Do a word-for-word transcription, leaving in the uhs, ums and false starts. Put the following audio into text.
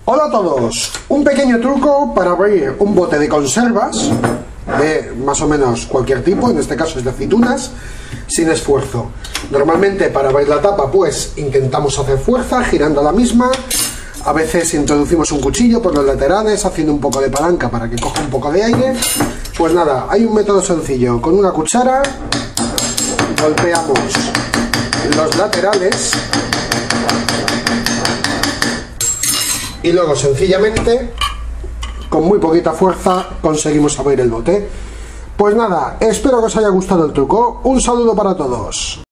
Hola a todos, un pequeño truco para abrir un bote de conservas de más o menos cualquier tipo, en este caso es de aceitunas, sin esfuerzo. Normalmente para abrir la tapa pues intentamos hacer fuerza girando la misma, a veces introducimos un cuchillo por los laterales haciendo un poco de palanca para que coja un poco de aire. Pues nada, hay un método sencillo, con una cuchara golpeamos los laterales y luego sencillamente con muy poquita fuerza conseguimos abrir el bote. Pues nada, espero que os haya gustado el truco. Un saludo para todos.